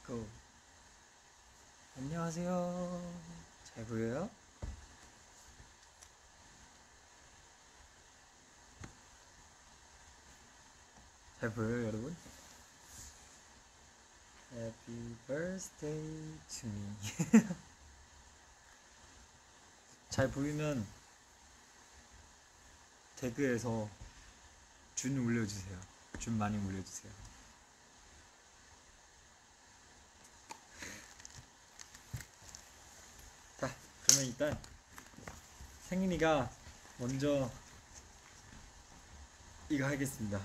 고. 안녕하세요. 잘 보여요? 잘 보여요, 여러분? Happy birthday to me. 잘 보이면 댓글에서 준 올려주세요. 준 많이 올려주세요. 자, 그러면 일단 생인이가 먼저 이거 하겠습니다.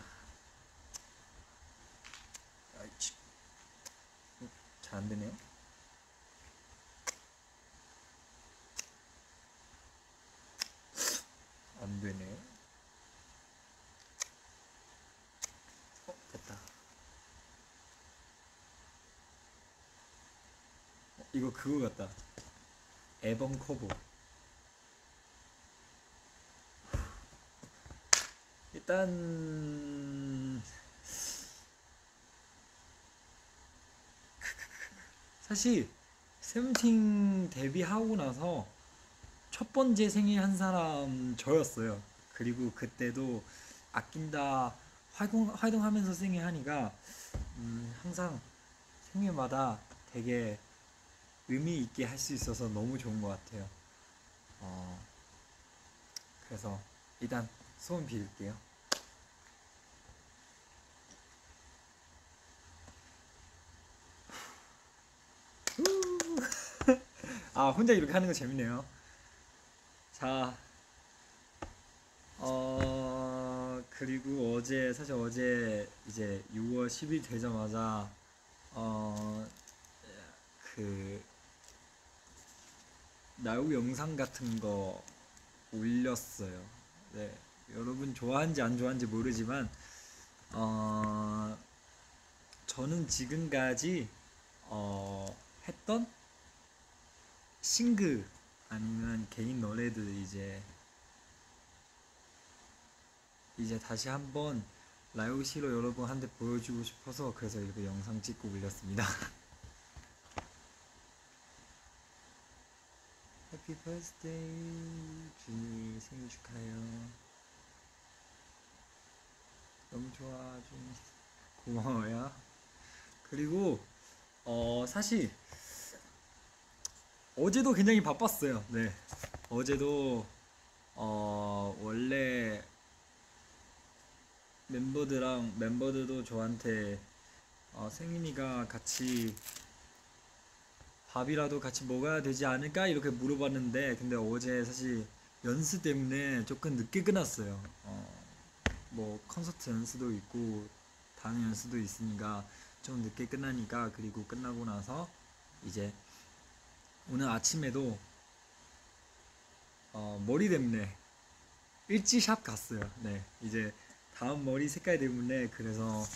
잘 안 되네요. 안 되네. 됐다. 이거 그거 같다. 앨범 커버. 일단 사실 세븐틴 데뷔하고 나서 첫 번째 생일 한 사람 저였어요. 그리고 그때도 아낀다 활동하면서 생일하니까 항상 생일마다 되게 의미 있게 할 수 있어서 너무 좋은 것 같아요. 그래서 일단 소원 빌을게요. 아, 혼자 이렇게 하는 거 재밌네요. 자, 그리고 사실 어제 이제 6월 10일 되자마자, 그, 나우 영상 같은 거 올렸어요. 네. 여러분 좋아하는지 안 좋아하는지 모르지만, 저는 지금까지, 했던 싱글 아니면 개인 노래들 이제 다시 한번 라이오시로 여러분한테 보여주고 싶어서 그래서 이렇게 영상 찍고 올렸습니다. 해피 버스데이 준이 생일 축하해요. 너무 좋아 준이 고마워요. 그리고 사실 어제도 굉장히 바빴어요. 네, 어제도 원래 멤버들도 저한테 생인이가 같이 밥이라도 같이 먹어야 되지 않을까 이렇게 물어봤는데 근데 어제 사실 연습 때문에 조금 늦게 끝났어요. 뭐 콘서트 연습도 있고 다른 연습도 있으니까 좀 늦게 끝나니까 그리고 끝나고 나서 이제 오늘 아침에도 머리 때문에 일찍 샵 갔어요. 네, 이제 다음 머리 색깔 때문에 그래서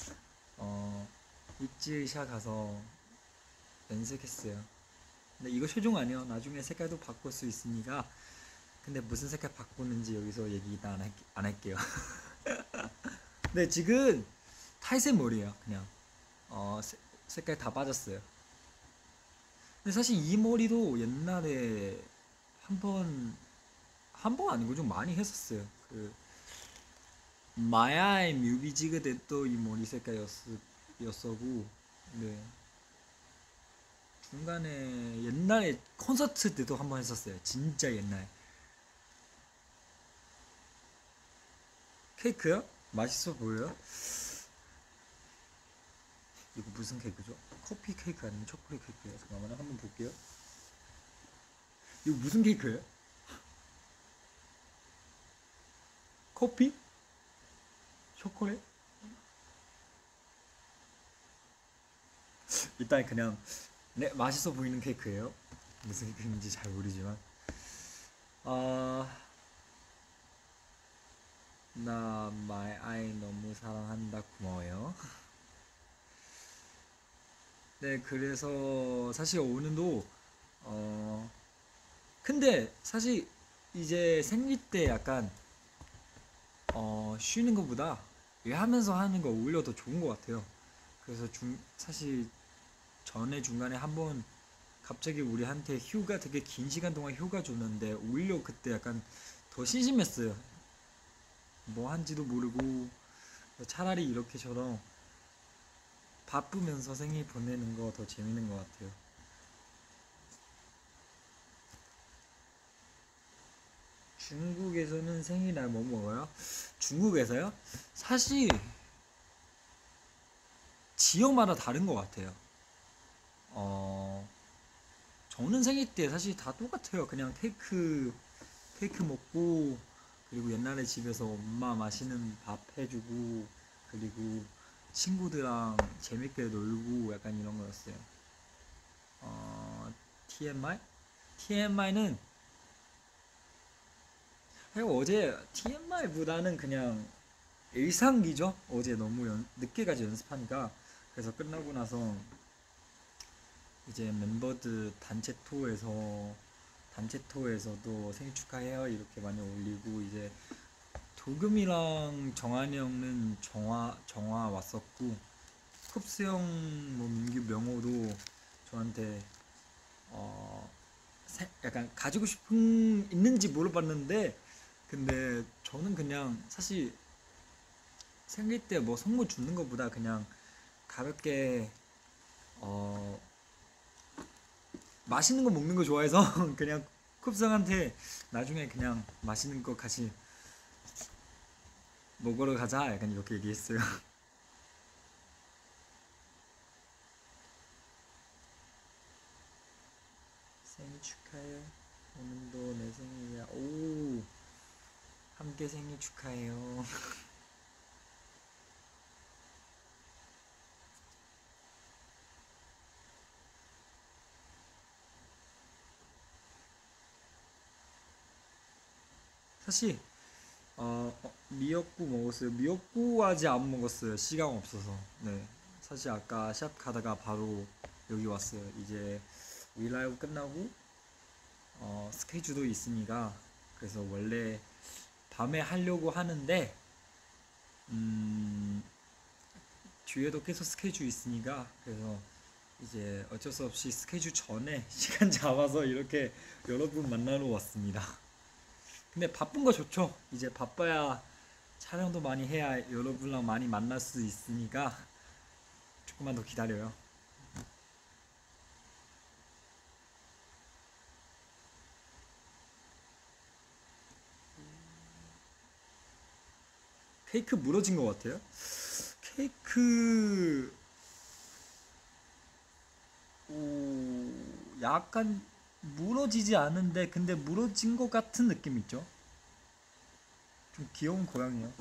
일찍 샵 가서 염색했어요. 근데 이거 최종 아니에요. 나중에 색깔도 바꿀 수 있으니까. 근데 무슨 색깔 바꾸는지 여기서 얘기 일단 안 할게요. 네, 지금 탈색 머리예요. 그냥 색깔 다 빠졌어요. 근데 사실 이 머리도 옛날에 한 번 아니고 좀 많이 했었어요. 그 마야의 뮤비 찍을 때도 이 머리 색깔이었었고, 네. 중간에 옛날에 콘서트 때도 한 번 했었어요. 진짜 옛날. 케이크요? 맛있어 보여요? 이거 무슨 케이크죠? 커피 케이크 아니면 초콜릿 케이크예요? 잠깐만요. 한번 볼게요. 이거 무슨 케이크예요? 커피? 초콜릿? 일단 그냥 네, 맛있어 보이는 케이크예요. 무슨 케이크인지 잘 모르지만 나 마이 아이 너무 사랑한다 고마워요. 네, 그래서 사실 오늘도 근데 사실 이제 생일 때 약간 쉬는 것보다 일하면서 하는 거 오히려 더 좋은 것 같아요. 그래서 사실 전에 중간에 한번 갑자기 우리한테 휴가 되게 긴 시간 동안 휴가 줬는데 오히려 그때 약간 더 심심했어요. 뭐 한지도 모르고 차라리 이렇게처럼 바쁘면서 생일 보내는 거 더 재밌는 것 같아요. 중국에서는 생일날 뭐 먹어요? 중국에서요? 사실 지역마다 다른 것 같아요. 어, 저는 생일 때 사실 다 똑같아요. 그냥 케이크 먹고, 그리고 옛날에 집에서 엄마 맛있는 밥 해주고, 그리고 친구들이랑 재밌게 놀고 약간 이런 거였어요. TMI? TMI는 어제 TMI보다는 그냥 일상기죠. 어제 너무 늦게까지 연습하니까. 그래서 끝나고 나서 이제 멤버들 단체 토에서도 생일 축하해요 이렇게 많이 올리고, 이제 도겸이랑 정한이 형은 정화 왔었고, 쿱스 형, 뭐 민규, 명호도 저한테 어 약간 가지고 싶은 있는지 물어봤는데, 근데 저는 그냥 사실 생일 때 뭐 선물 주는 것보다 그냥 가볍게 어 맛있는 거 먹는 거 좋아해서 그냥 쿱스형한테 나중에 그냥 맛있는 거 같이 먹으러 가자 약간 이렇게 얘기했어요. 생일 축하해요. 오늘도 내 생일이야. 오, 함께 생일 축하해요. 사실 미역국 먹었어요. 미역국 아직 안 먹었어요. 시간 없어서. 네. 사실 아까 샵 가다가 바로 여기 왔어요. 이제 윌라이브 끝나고 스케줄도 있으니까, 그래서 원래 밤에 하려고 하는데 음, 뒤에도 계속 스케줄 있으니까, 그래서 이제 어쩔 수 없이 스케줄 전에 시간 잡아서 이렇게 여러분 만나러 왔습니다. 근데 바쁜 거 좋죠. 이제 바빠야 촬영도 많이 해야 여러분랑 많이 만날 수 있으니까 조금만 더 기다려요. 케이크 무너진 것 같아요. 케이크 약간 무너지지 않은데 근데 무너진 것 같은 느낌 있죠. 좀 귀여운 고양이요.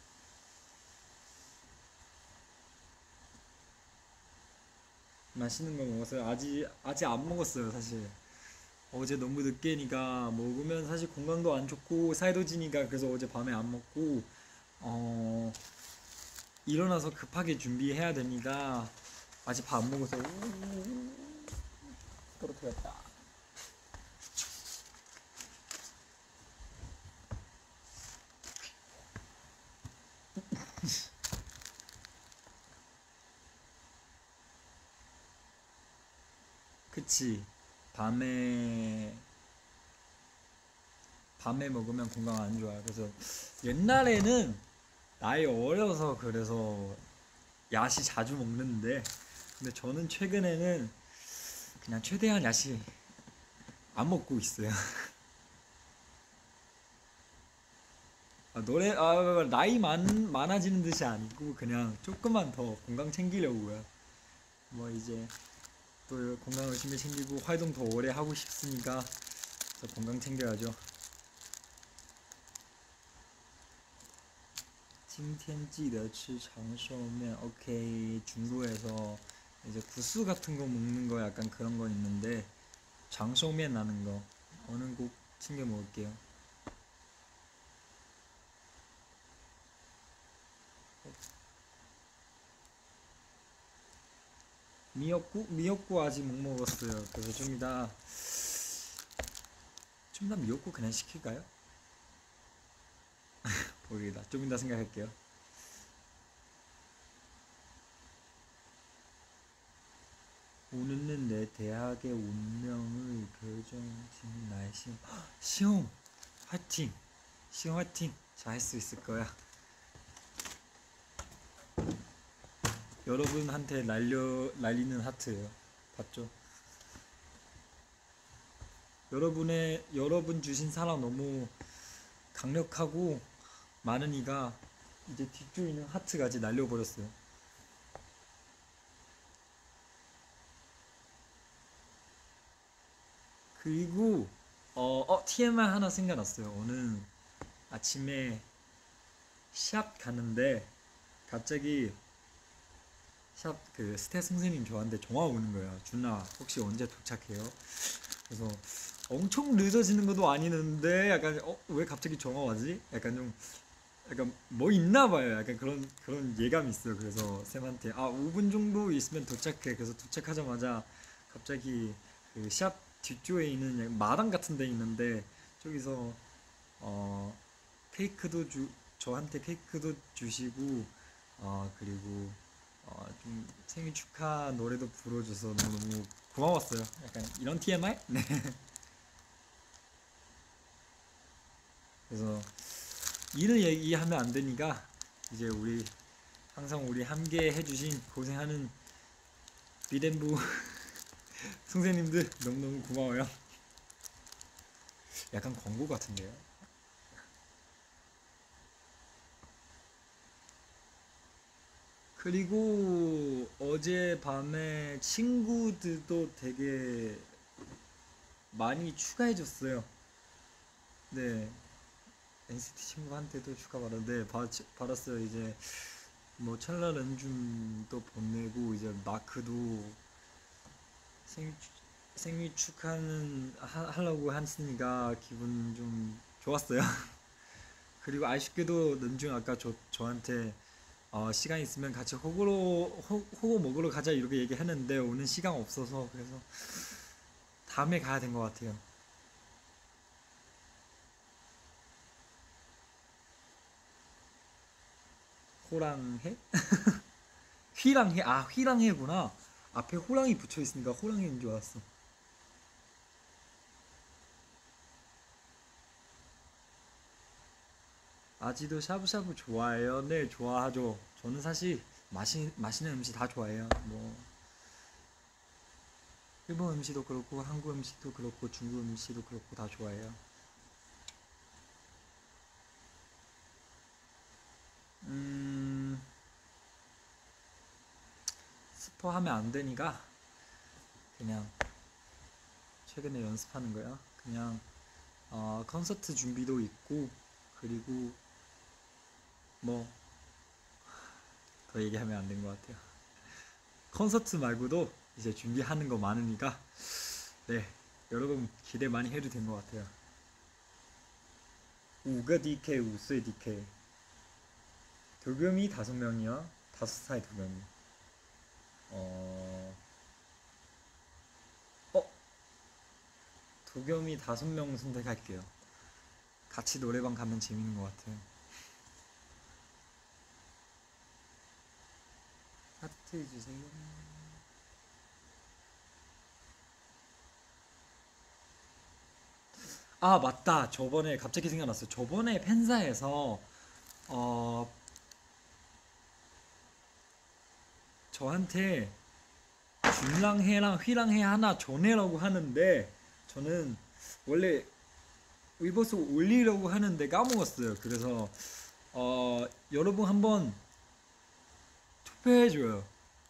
맛있는 거 먹었어요. 아직 안 먹었어요 사실. 어제 너무 늦게니까 먹으면 사실 건강도 안 좋고 살도 찌니까, 그래서 어제 밤에 안 먹고 어 일어나서 급하게 준비해야 되니까 아직 밥 안 먹어서 떨어뜨렸다. 그치. 밤에 밤에 먹으면 건강 안 좋아요. 그래서 옛날에는 나이 어려서 그래서 야식 자주 먹는데, 근데 저는 최근에는 그냥 최대한 야식 안 먹고 있어요. 나이 많아지는 듯이 아니고 그냥 조금만 더 건강 챙기려고요. 뭐 이제 또 건강 열심히 챙기고 활동 더 오래 하고 싶으니까 더 건강 챙겨야죠. 今天记得吃长寿面. 오케이. 중국에서 이제 구수 같은 거 먹는 거 약간 그런 거 있는데, 장소면 나는 거 오늘 꼭 챙겨 먹을게요. 미역국 아직 못 먹었어요. 그래서 좀 이따 미역국 그냥 시킬까요? 모르겠다. 좀 이따 생각할게요. 오늘은 내 대학의 운명을 결정짓는 나의 시험. 시험 화이팅. 시험 화이팅. 잘 할 수 있을 거야. 여러분한테 날리는 하트예요. 봤죠? 여러분 주신 사랑 너무 강력하고 많으니까 이제 뒷줄에 있는 하트까지 날려버렸어요. 그리고 TMI 하나 생각났어요. 오늘 아침에 샵 갔는데 갑자기 샵 그 스태 선생님 저한테 전화 오는 거예요. 준아 혹시 언제 도착해요? 그래서 엄청 늦어지는 것도 아니는데 약간 왜 갑자기 전화 와지? 약간 좀 약간 뭐 있나 봐요. 약간 그런 예감이 있어요. 그래서 쌤한테 5분 정도 있으면 도착해. 그래서 도착하자마자 갑자기 그 샵 뒤쪽에 있는 약간 마당 같은 데 있는데 저기서 어 케이크도 저한테 케이크도 주시고 그리고 좀 생일 축하 노래도 불러줘서 너무 고마웠어요. 약간 이런 TMI? 네. 그래서 일을 얘기하면 안 되니까 이제 항상 우리 함께 해주신 고생하는 비덴부 선생님들 너무너무 고마워요. 약간 광고 같은데요. 그리고 어젯밤에 친구들도 되게 많이 추가해줬어요. 네, NCT 친구한테도 축하 받았는데 받았어요. 이제 뭐 찰나 렌줌도 보내고 이제 마크도 생일, 생일 축하는 하려고 했으니까 기분 좀 좋았어요. 그리고 아쉽게도 렌줌 아까 저한테 시간 있으면 같이 호거 먹으러 가자 이렇게 얘기했는데 오늘 시간 없어서 그래서 다음에 가야 된 것 같아요. 호랑해? 휘랑해? 휘랑해구나. 앞에 호랑이 붙여 있으니까 호랑이인 줄 알았어. 아지도 샤브샤브 좋아해요? 네, 좋아하죠. 저는 사실 맛있는 음식 다 좋아해요. 뭐 일본 음식도 그렇고 한국 음식도 그렇고 중국 음식도 그렇고 다 좋아해요. 음, 스포하면 안 되니까 그냥 최근에 연습하는 거야. 그냥 콘서트 준비도 있고 그리고 뭐 더 얘기하면 안 된 것 같아요. 콘서트 말고도 이제 준비하는 거 많으니까 네 여러분 기대 많이 해도 된 것 같아요. 우가 DK 우스의 DK 도겸이 5명이요. 5살 도겸이 어... 어? 도겸이 5명 선택할게요. 같이 노래방 가면 재밌는 것 같아요. 하트 해주세요. 맞다. 저번에 갑자기 생각났어요. 저번에 팬사에서 어 저한테 준랑해랑 휘랑해 하나 전해라고 하는데 저는 원래 위버스 올리려고 하는데 까먹었어요. 그래서 여러분 한번 투표해줘요.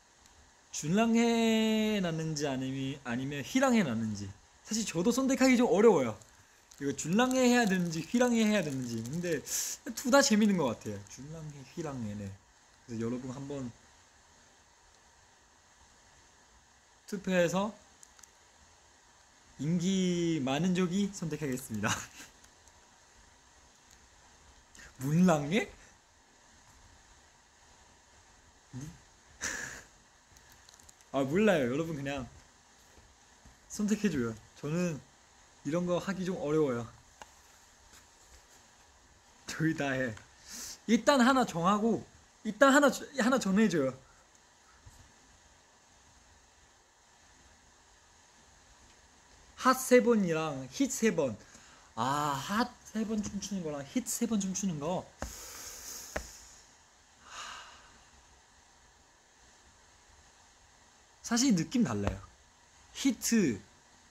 준랑해 났는지 아니면 휘랑해 났는지. 사실 저도 선택하기 좀 어려워요. 이거 준랑해 해야 되는지 휘랑해 해야 되는지. 근데 둘 다 재밌는 것 같아요. 준랑해 휘랑해네. 그래서 여러분 한번 투표해서 인기 많은 쪽이 선택하겠습니다. 문랑해? 몰라요. 여러분 그냥 선택해줘요. 저는 이런 거 하기 좀 어려워요. 저희 다 해. 일단 하나 정하고 일단 하나 전해줘요. 핫 3번이랑 힛 3번. 아, 핫 3번 춤추는 거랑 힛 3번 춤추는 거. 사실 느낌 달라요. 히트랑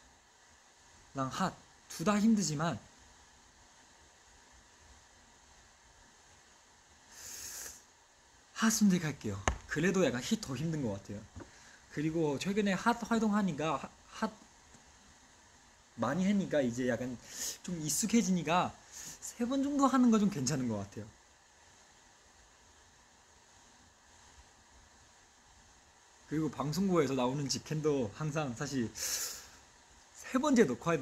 핫 둘 다 힘들지만 핫 선택할게요. 그래도 약간 힛 더 힘든 것 같아요. 그리고 최근에 핫 활동하니까 핫 많이 하니까 이제 약간 좀 익숙해지니까 3번 정도 하는 거 좀 괜찮은 것 같아요. 그리고 방송국에서 나오는 직캠도 항상 사실 3번째 녹화돼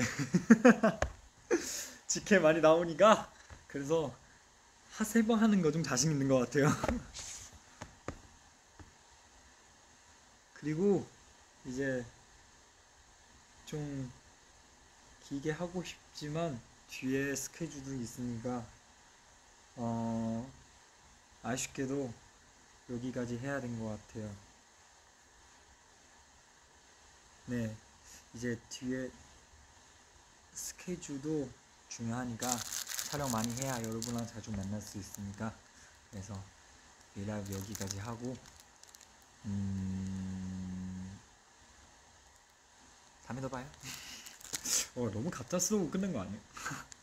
직캠 많이 나오니까 그래서 핫 3번 하는 거 좀 자신 있는 것 같아요. 그리고 이제 좀 길게 하고 싶지만 뒤에 스케줄도 있으니까 어 아쉽게도 여기까지 해야 된 것 같아요. 네, 이제 뒤에 스케줄도 중요하니까 촬영 많이 해야 여러분랑 자주 만날 수 있으니까 그래서 이 라이브 여기까지 하고 다음에 또 봐요. 너무 갑작스러워 끝낸 거 아니에요?